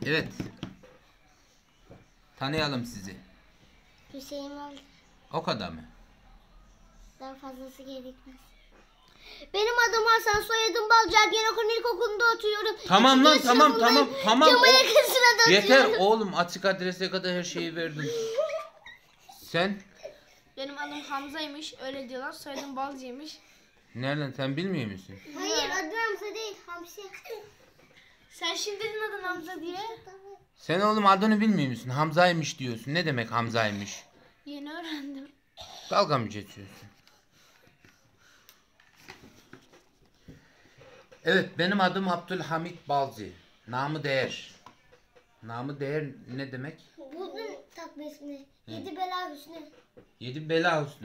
Evet. Tanıyalım sizi. Hüseyin oldu. O kadar mı? Daha fazlası gerekmez. Benim adım Hasan, soyadım Balcı. Ergenekon İlkokulu'nda oturuyorum. Tamam lan, tamam. Cama yakın sırada Yeter oturuyorum. oğlum, açık adrese kadar her şeyi verdim. Sen? Benim adım Hamza'ymış, öyle diyorlar. Soyadım Balcı'ymış. Nereden, sen bilmiyor musun? Hayır, adım Hamza değil, Hamsi. Sen şimdi dedin adın Hamza diye. Sen oğlum adını bilmiyor musun? Hamza'ymış diyorsun. Ne demek Hamza'ymış? Yeni öğrendim. Dalga mı geçiyorsun? Evet, benim adım Abdülhamit Balcı. Namı değer. Namı değer ne demek? Buldun takma ismini. 7 bela Hüsnü. 7 bela Hüsnü.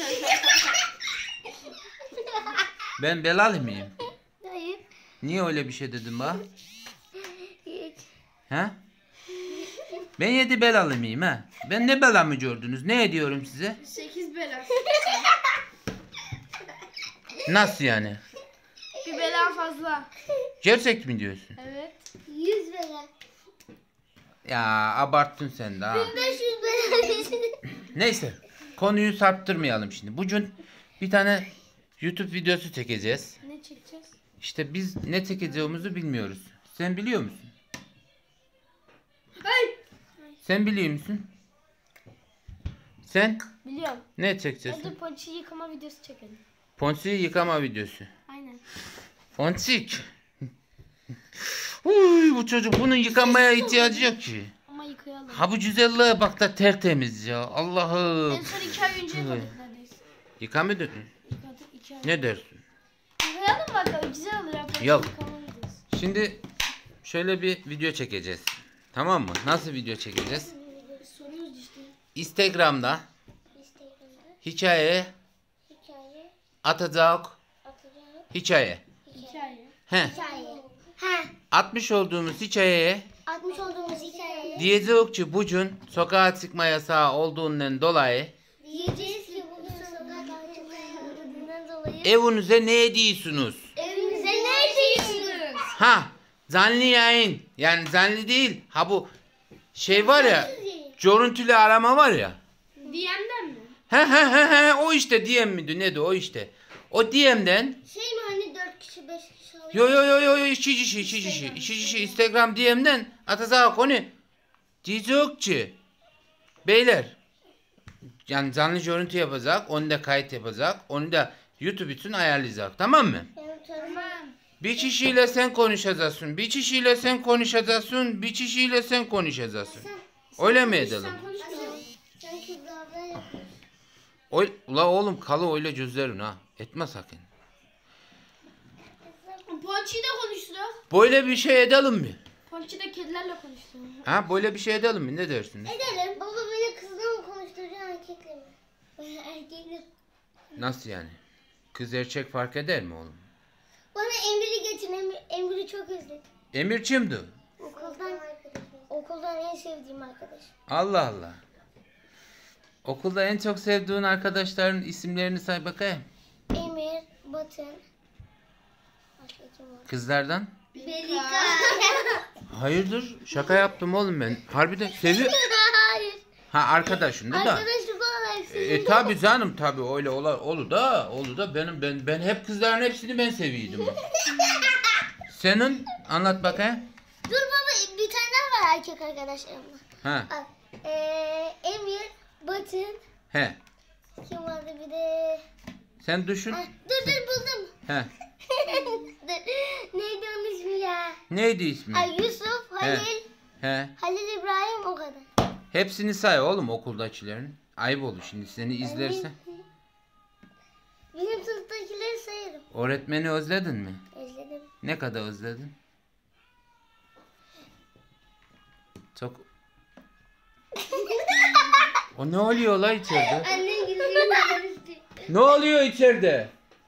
Ben belalı mıyım? Hayır. Niye öyle bir şey dedin bana? Hiç. He? Ben 7 belalı mıyım ha? Ben ne bela mı gördünüz? Ne ediyorum size? 8 bela. Nasıl yani? Bir bela fazla. Gerçek mi diyorsun? Evet. 100 bela. Ya abarttın sen de ha. 500 bela Hüsnü. Neyse, konuyu saptırmayalım şimdi. Bugün bir tane YouTube videosu çekeceğiz. Ne çekeceğiz? İşte biz ne çekeceğimizi bilmiyoruz. Sen biliyor musun? Hey! Sen biliyor musun? Sen Biliyorum. ne çekeceksin? Hadi ponçi yıkama videosu çekelim. Ponçiyi yıkama videosu. Aynen. Ponçik. Uy, bu çocuk bunun yıkanmaya ihtiyacı yok ki. Ama yıkayalım. Ha bu güzelliğe bak da tertemiz ya. En Allah'ım. son 2 ay önce yıkadık neredeyse. Yıkamadın. Yıkadık 2 ay. Ne dersin? Yıkayalım bakalım, güzel olur ya. Ponçi Yok. yıkama videosu. Şimdi şöyle bir video çekeceğiz. Tamam mı? Nasıl video çekeceğiz? Soruyoruz işte. Instagram'da Instagram'da hikaye hikaye atacak atacağım. hikaye. Hikaye. He. Hikaye. Ha. Atmış olduğumuz hikayeye Atmış olduğumuz hikaye. diyeceğiz ki bugün sokağa çıkma yasağı olduğundan dolayı Diyeceğiz ki bugün sokakta çıkmadığından dolayı evinize ne ediyorsunuz? evimize neredeyiz? Ha, canlı yayın. Yani canlı değil. Ha bu şey var ya, görüntülü arama var ya. DM'den mi? He o işte DM miydi neydi o işte. O DM'den Şey mi hani 4 kişi 5 kişi alıyor? yo iki kişi Instagram DM'den atacak onu. Diyecek ki beyler, yani canlı görüntü yapacak, onu da kayıt yapacak, onu da YouTube için ayarlayacak, tamam mı? Benim tarafım. Bir kişiyle sen konuşacaksın, bir kişiyle sen konuşacaksın, bir kişiyle sen konuşacaksın. Öyle mi edelim? Sen konuşma. Sen kızlarla yapıyorsun. Ula oğlum kalı öyle gözlerin ha. Etme sakın. Ponçi'yi de konuştuk. Böyle bir şey edelim mi? Ponçi de kedilerle konuştu. Ha böyle bir şey edelim mi? Ne dersiniz? Edelim. Baba beni kızla mı konuşturacak erkekle mi? Erkekle. Nasıl yani? Kız erkek fark eder mi oğlum? Bana Emir'i getir. Emir'i çok özledim. Emir kimdi? Okuldan en sevdiğim arkadaş. Allah Allah. Okulda en çok sevdiğin arkadaşların isimlerini say bakayım. Emir, Batın. Başka kim var? Kızlardan? Belika. Hayırdır? Şaka yaptım oğlum ben. Harbiden seviyor. Hayır. Ha arkadaşın da. Arkadaşım olarak seviyorum. Tabi canım tabi öyle olur da ben hep kızların hepsini ben seviyordum. Senin anlat bakayım. Dur baba, bir tane daha var erkek arkadaşlarımla. Ha Bak. Emir, Batın. he. Kim vardı bir de? Sen düşün. Ha, dur buldum. He. Dur. Neydi onun ismi ya? Neydi ismi? Ay, Yusuf, Halil, He. Halil İbrahim, o kadar. Hepsini say oğlum okuldakilerin. Ayıp olur şimdi seni izlerse. Benim sınıftakileri sayarım. Öğretmeni özledin mi? Özledim. Ne kadar özledin? Çok. O ne oluyor la içeride? Annem gülüyor. Ne oluyor içeride?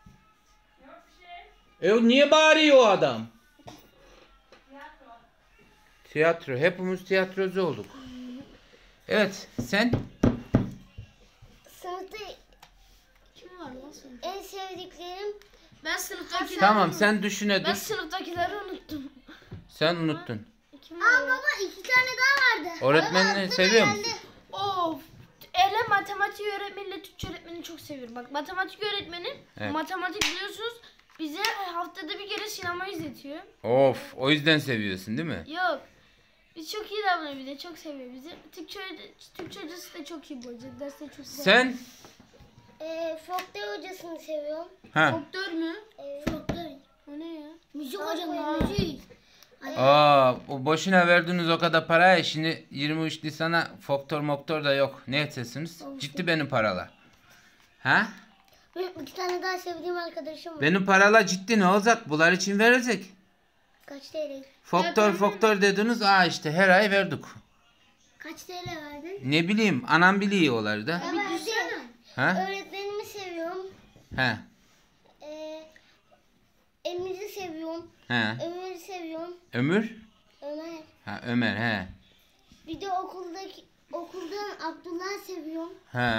Niye bağırıyor o adam? Tiyatro. Hepimiz tiyatrocu olduk. Evet, sen? Sınıfta Kim var lan sınıfta? en sevdiklerim Ben sınıftakileri Tamam, sen düşüne Ben dur. sınıftakileri unuttum. Sen unuttun. Kim Aa var ya? baba Öğretmenini seviyor musun? Of. Ele matematik öğretmeniyle Türkçe öğretmenini çok seviyorum. Bak matematik öğretmeni Evet. matematik biliyorsunuz bize haftada bir kere sinema izletiyor. Of, o yüzden seviyorsun değil mi? Yok. Biz çok iyi davranıyor bir de çok seviyor bizi. Türkçe hocası da çok iyi bu hoca. Dersleri çok güzel. Sen? Folklor hocasını seviyorum. Ha. Doktor mu? Folklor. O ne ya? Müzik hocam, müzik. Aa, o boşuna verdiğiniz o kadar paraya şimdi 23 Nisan'a moktor da yok. Ne etsesiniz? Ciddi benim paralar. Ha? Benim 2 tane daha sevdiğim arkadaşım var. Benim paralar ciddi ne olacak? Bunlar için verecek. Kaç TL? Foktor dediniz. Aa işte her ay verdik. Kaç TL verdin? Ne bileyim anam biliyor oları da. Ha? Öğretmenimi seviyorum. He. Emir'i seviyorum. He. Ömer'i seviyorum. Ömür? Ömer. Ha Ömer he. Bir de okuldan Abdullah'ı seviyorum. He.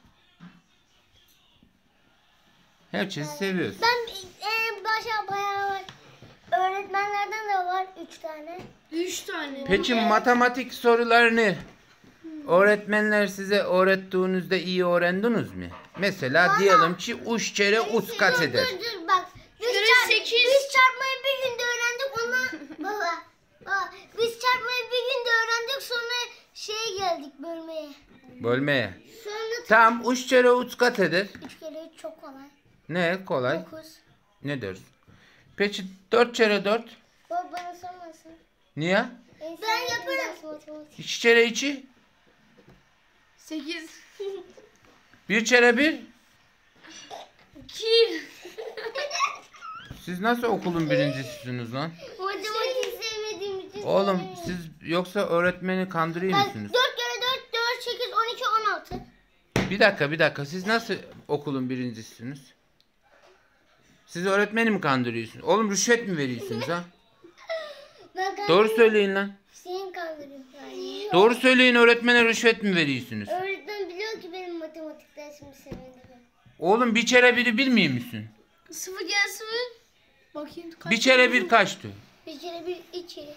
Herkesi seviyoruz. Ben başa bayağı var. Öğretmenlerden de var 3 tane. 3 tane. Peki matematik sorularını öğretmenler size öğrettiğinizde iyi öğrendiniz mi? Mesela diyelim ki 3 kere 3 kaç eder? Dur bak. Biz, Göre 8. biz çarpmayı bir günde öğrendik ondan baba biz çarpmayı bir günde öğrendik sonra şeye geldik bölmeye. Bölmeye. Sonra Tamam 3 kere 3 kaç eder? 3 kere 3 çok kolay. Ne kolay? 9. Ne deriz? Peki 4 kere 4? Baba bana sormasın. Niye? Ben yaparım. 2 kere 2? 8. 1 kere 1? 2. Siz nasıl okulun birincisisiniz lan? Matematik sevmediğim için Oğlum söylemiyorum. siz yoksa öğretmeni kandırıyor Bak, musunuz? 4 kere 4 4 8 12 16. Bir dakika siz nasıl okulun birincisisiniz? Siz öğretmeni mi kandırıyorsunuz? Oğlum rüşvet mi veriyorsunuz ha? Doğru söyleyin lan. Senin kandırıyorsun. Yani. Doğru söyleyin öğretmene rüşvet mi veriyorsunuz? Öğretmen biliyor ki benim matematik dersimi sevmediğimi. Oğlum bir kere biri bilmiyor musun? 0 gel 0. Bakayım kaç. Bir kere bir kaçtı? Bir kere bir 2.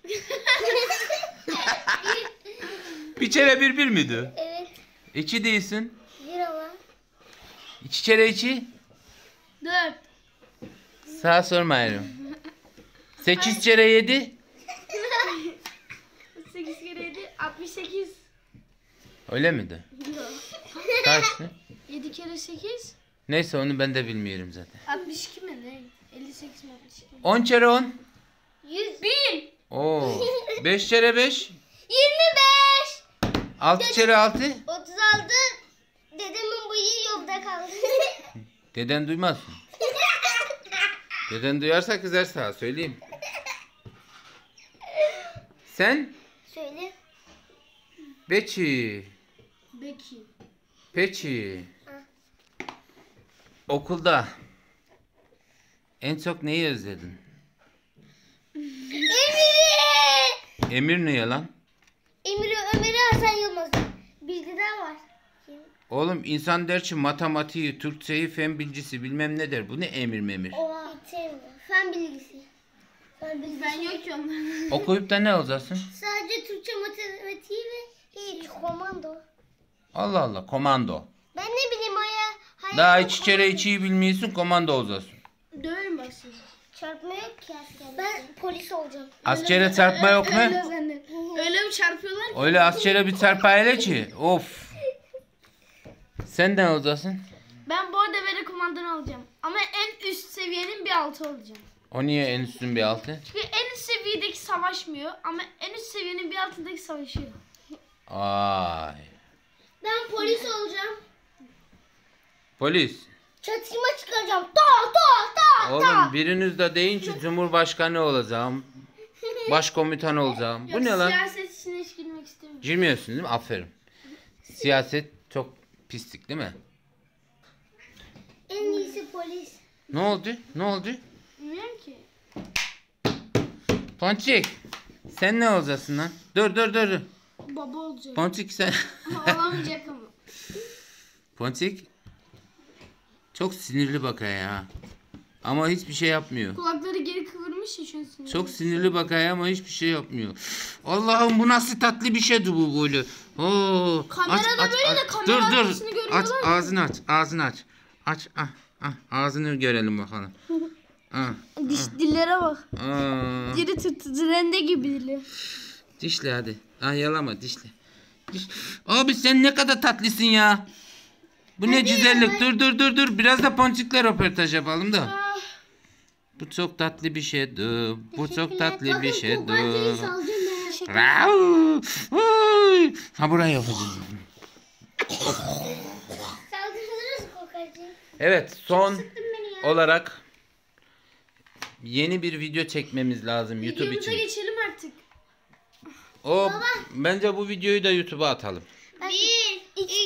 Bir kere bir miydi? Evet. 2 değilsin. Bir ama. 2 kere 2? 4. Sağ sormayırım. 8 kere 7? 8 kere 7 68. Öyle miydi? Kaçtı? 7 kere 8 Neyse onu ben de bilmiyorum zaten. 62 mi ne? 58 mi 62 mi? 10 kere 10? 100. 1000. Oo. 5 kere 5? 25. 6 kere 6? 36. Dedemin bıyığı yolda kaldı. Deden duymazsın. Deden duyarsa kızar sağa söyleyeyim. Sen? Söyle. Peki. Beki. Peki. Okulda en çok neyi özledin? Emir. Emir ne lan? Ömer'i Hasan Yılmaz. Bilgiden var. Oğlum insan der ki matematiği, Türkçeyi, fen bilgisi bilmem ne der. Bu ne emir memir? Oha. Hiç sevmiyorum. Fen bilgisi. Ben yok ki onların. Okuyup da ne olacaksın? Sadece Türkçe matematiği ve hiç komando. Allah Allah komando. Ben ne bileyim hayal. Daha 2 kere 2'yi bilmiyorsun komando olacaksın. Döverim bak sizi. Çarpma yok ki askerde. Ben polis olacağım. Askere çarpma yok mu? Öyle zannet. Öyle mi çarpıyorlar ki? Öyle askere bir çarpma hele ki. Of. Sen ne olacaksın? Ben bu arada böyle kumandan olacağım. Ama en üst seviyenin bir altı olacağım. O niye en üstün bir altı? Çünkü en üst seviyedeki savaşmıyor ama en üst seviyenin bir altındaki savaşıyor. Ay. Ben polis olacağım. Polis. Çatışma çıkaracağım. Ta. Oğlum biriniz de deyin ki Cumhurbaşkanı olacağım. Başkomutan olacağım. Bu Yok, ne lan? siyaset içine hiç girmek istemiyorum. Girmiyorsun değil mi? Aferin. Siyaset çok pislik değil mi? En iyisi polis. Ne oldu? Ne oldu? Bilmiyorum ki. Ponçik. Sen ne olacaksın lan? Dur. Baba olacak. Ponçik sen. Ama olamayacak ama. Ponçik. Çok sinirli bakaya ya. Ama hiçbir şey yapmıyor. Kulakları geri kıvırmış. Ayılmış ya şu an sinirli. Çok sinirli bakaya ama hiçbir şey yapmıyor. Allah'ım bu nasıl tatlı bir şeydi bu böyle. Oo. Kamerada böyle de kamera Dur arkasını dur. görüyorlar Aç ya. ağzını aç. Ağzını aç. Aç. Ağzını görelim bakalım. Dillere bak. Aa. Rende gibi dili. Dişle hadi. Yalama dişle. Abi sen ne kadar tatlısın ya. Bu ne güzellik. Dur. Biraz da ponçikle röportaj yapalım da. Bu çok tatlı bir şeydi. Bu çok tatlı bir şeydi. Rau! Uy! Ha buraya yapacağız. Saldırırız kokacı. Evet son Sıktın beni ya. olarak yeni bir video çekmemiz lazım YouTube Videomuza için. geçelim artık. Bence bu videoyu da YouTube'a atalım. 1, 2,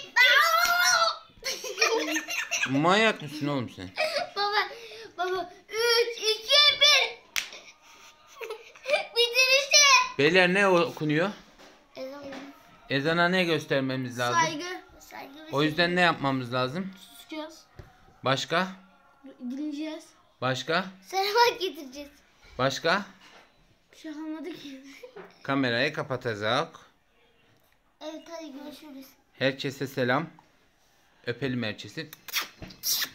Manyak mısın oğlum sen? Baba 3, 2, 1. Bitir işte. Beyler ne okunuyor? Ezan. Ezana ne göstermemiz lazım? Saygı O yüzden ne yapmamız lazım? Susacağız. Başka? Dinleyeceğiz. Başka? Selamat getireceğiz. Başka? Bir şey kalmadı ki. Kamerayı kapatacak. Evet hadi görüşürüz. Herkese selam. Öpelim herkesi.